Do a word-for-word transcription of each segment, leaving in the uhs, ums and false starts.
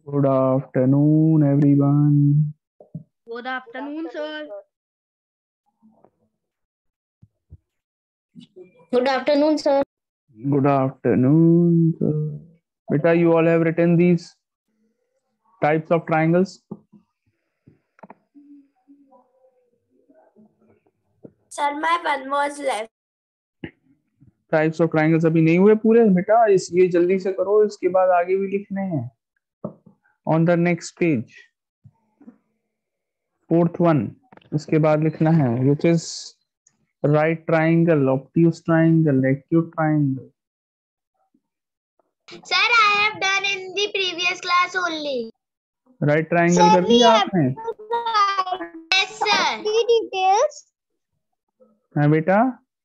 Good afternoon, everyone. Good afternoon, sir. Good afternoon, sir. Good afternoon. sir. Beta, you all have written these types of triangles. Sir, my one was left. Types of triangles अभी नहीं हुए पूरे बेटा, इस ये जल्दी से करो, इसके बाद आगे भी लिखने हैं. On the next page fourth one, इसके बाद लिखना है which is right triangle, obtuse triangle, acute triangle. Sir, I have done in the previous class only. Right triangle कर दिया आपने? Yes, sir. The details. है बेटा?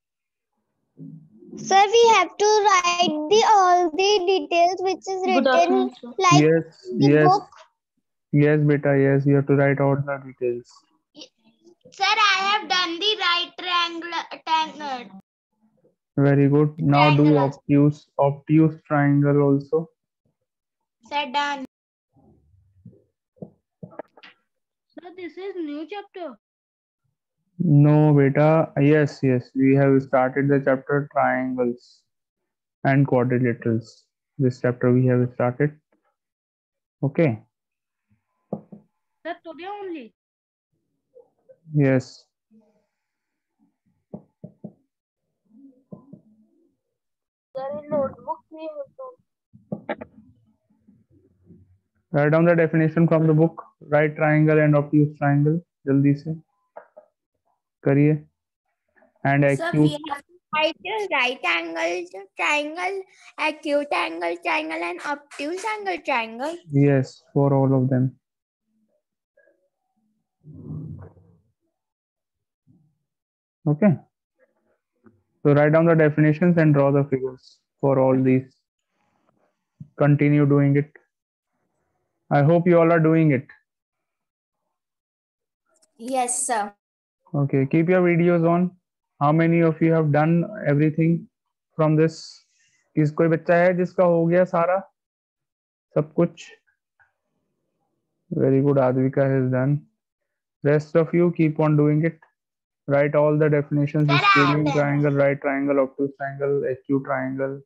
Sir, we have to write the all the details which is Good written afternoon, sir. like Yes, the yes, book. yes, beta. Yes, you have to write all the details. Sir, I have done the right triangle. triangle. Very good. Now do Triangle. obtuse, obtuse triangle also. Sir, done. Sir, this is new chapter. No, beta. Yes, yes. We have started the chapter triangles and quadrilaterals. This chapter we have started. Okay. Sir, today only. Yes. Sir, notebook में हो तो. Write down the definition from the book. Right triangle and obtuse triangle. जल्दी से करिए. And Sir, we acute. have to write the right angle triangle, acute angle triangle, and obtuse angle triangle. Yes, for all of them. Okay. So write down the definitions and draw the figures for all these. Continue doing it. I hope you all are doing it. Yes, sir. Okay, keep your videos on. How many of you have done everything from this? किस कोई बच्चा है जिसका हो गया सारा सब कुछ? Very good, Advika has done. Rest of you keep on doing it. Write all the definitions: Sir, I have scalene done. triangle, right triangle, obtuse triangle, acute triangle.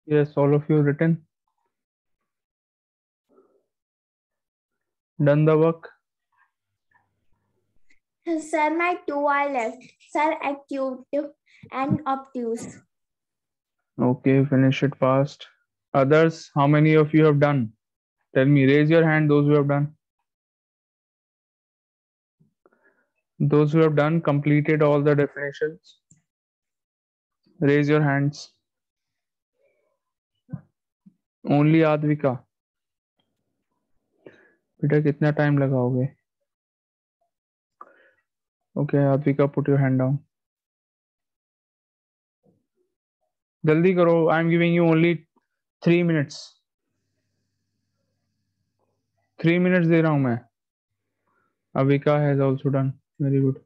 Yes, all of you written. Done the work. Sir, my two are left. Sir, acute and obtuse. Okay, finish it fast. Others, how many of you have done? Tell me, raise your hand, those who have done. Those who have done, completed all the definitions. Raise your hands. Only Advika. बेटा कितना time लगाओगे? Okay, Advika, put your hand down. जल्दी करो. I am giving you only three minutes. Three minutes दे रहा हूँ मैं. Avika has also done. Very good.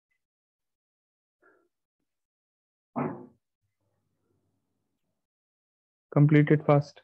Complete it fast.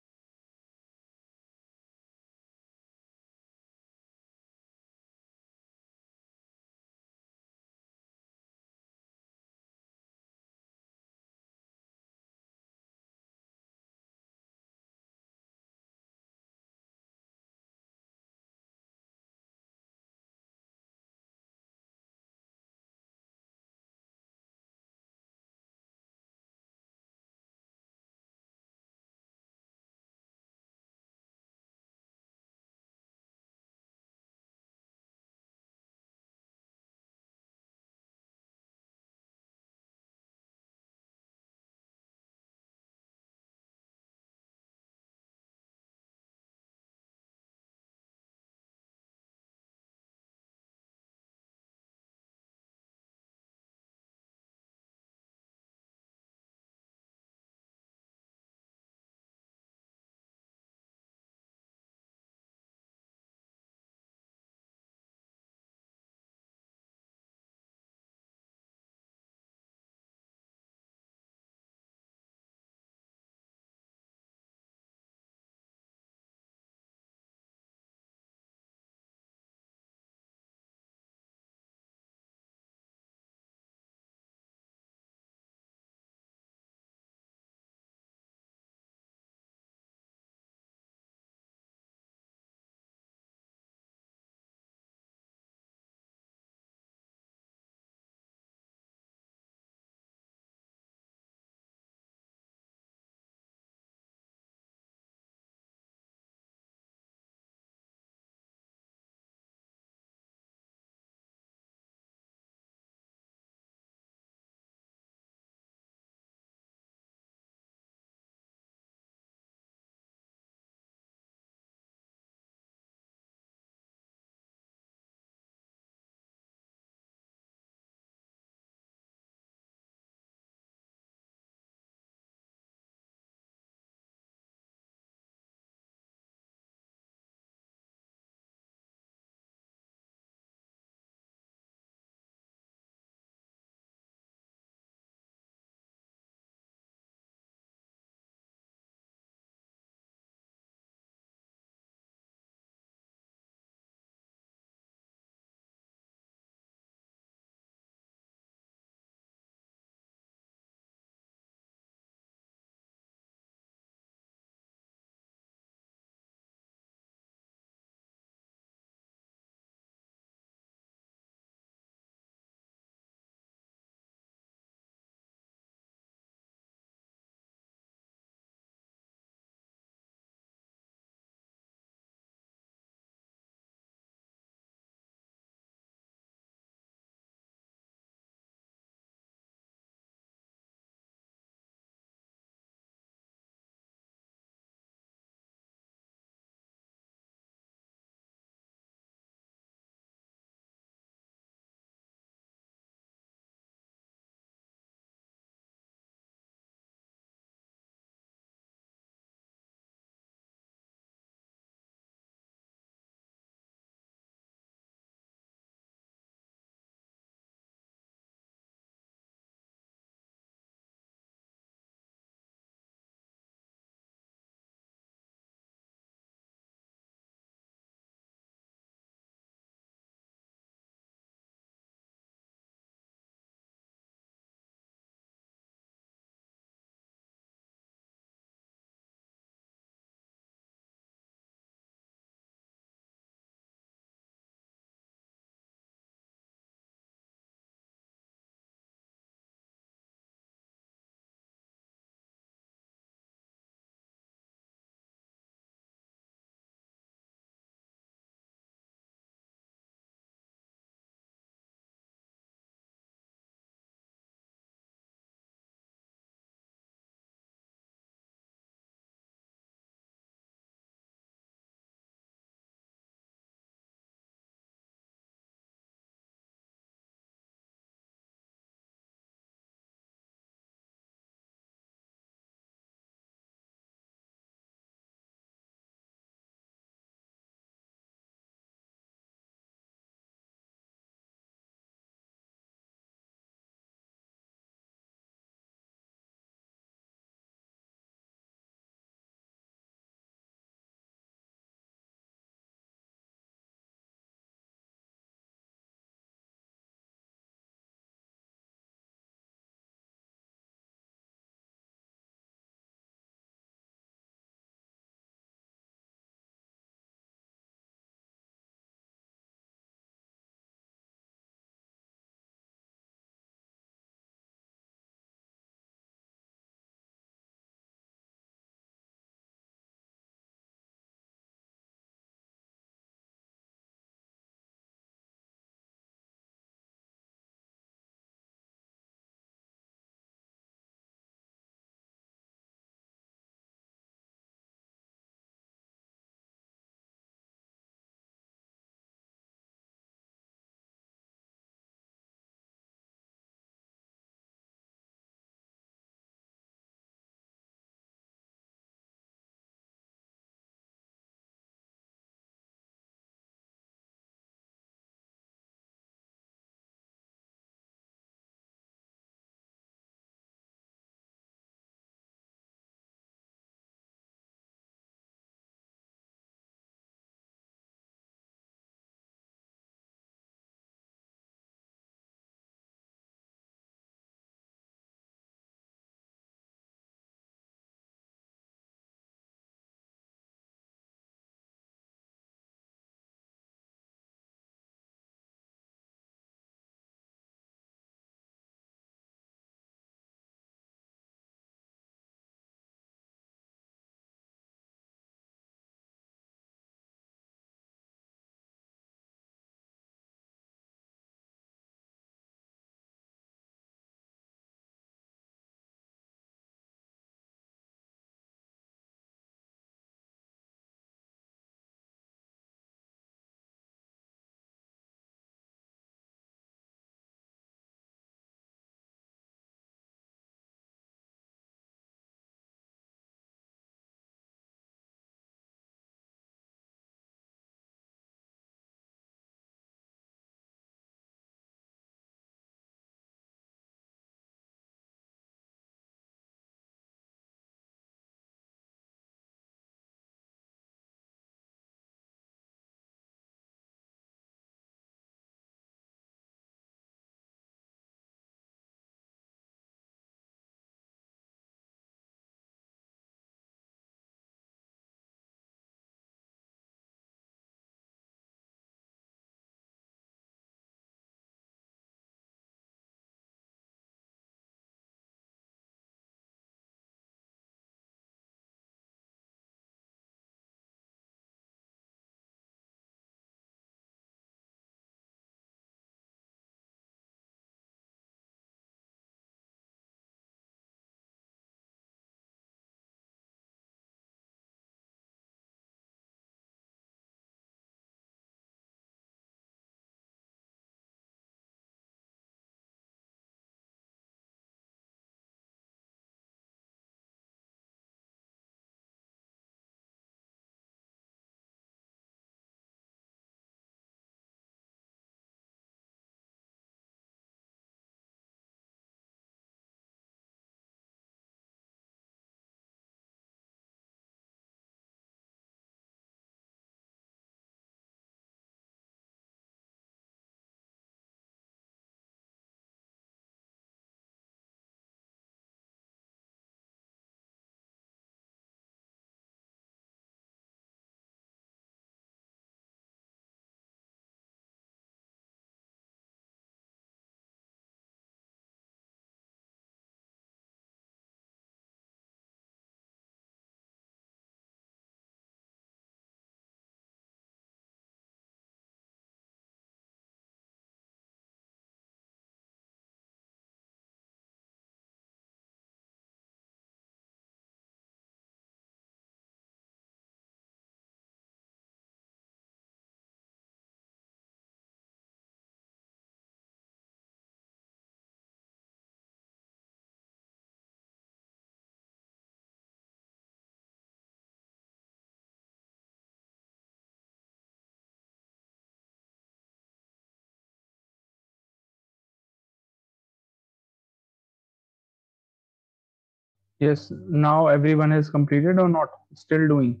Yes, now everyone has completed or not? Still doing?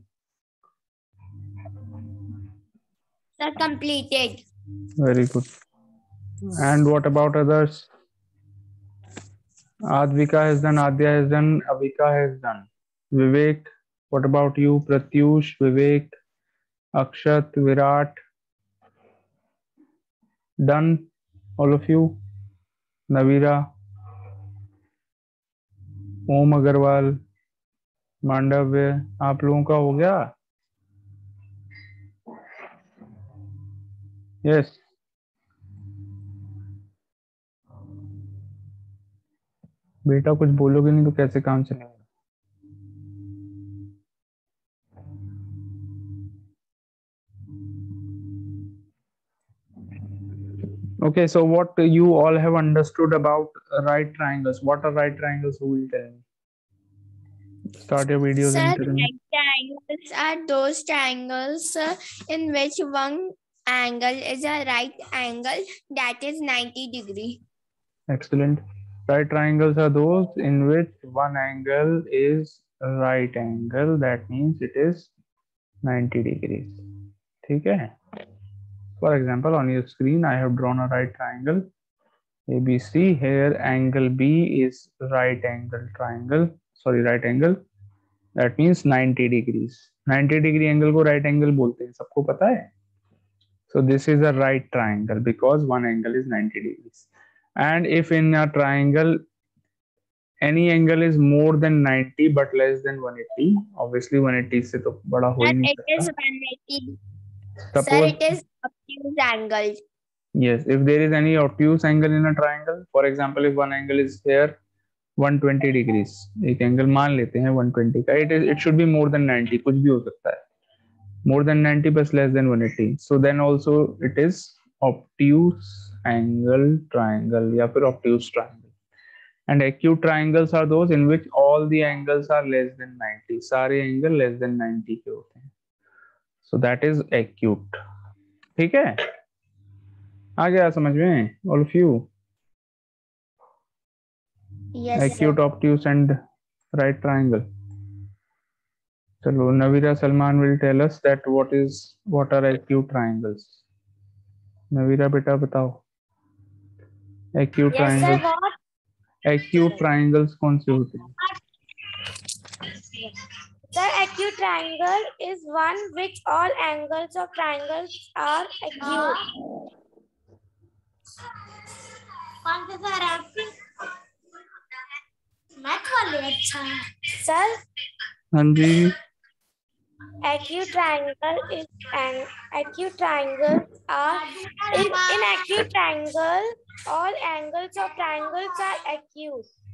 Sir, completed. Very good. And what about others? Advika has done, Adya has done, Avika has done. Vivek, what about you? Pratyush, Vivek, Akshat, Virat, done? All of you? Navira, ओम अग्रवाल, मांडव्य, आप लोगों का हो गया? Yes. बेटा कुछ बोलोगे नहीं तो कैसे काम चलेगा? Okay, so what you all have understood about right triangles? What are right triangles? Who will tell me? Start your videos Sir, and tell me. right triangles are those triangles uh, in which one angle is a right angle that is ninety degree. Excellent. Right triangles are those in which one angle is a right angle. That means it is ninety degrees. ठीक है? For example, on your screen, I have drawn a right triangle A B C. Here, angle B is right angle triangle. Sorry, right angle. That means ninety degrees. ninety degree angle को right angle बोलते हैं. सबको पता है? So this is a right triangle because one angle is ninety degrees. And if in a triangle any angle is more than ninety but less than one eighty, obviously one eighty से तो बड़ा हो ही Sir, नहीं it is सकता. one eighty. Suppose, Sir, it is obtuse angle. yes, if there is any obtuse angle in a triangle, for example, if one angle is here one twenty degrees, एक angle मान लेते हैं one twenty का, it is it should be more than ninety, कुछ भी हो सकता है, more than ninety plus less than one eighty, so then also it is obtuse angle triangle या फिर obtuse triangle. And acute triangles are those in which all the angles are less than ninety, सारे angle less than ninety के होते हैं, so that is acute. ठीक है, आ गया समझ में all of you? Yes, Acute, sir. obtuse and right triangle. चलो, Navira Salman will tell us that what is what are acute triangles. Navira बेटा बताओ, acute Yes, sir. triangles. What? Acute triangles कौन से होते हैं? The acute triangle is one which all angles of triangles are acute. कौन से sir math वाले? अच्छा सर, हाँ जी, acute triangle is an acute triangles are in, in acute triangle all angles of triangles are acute.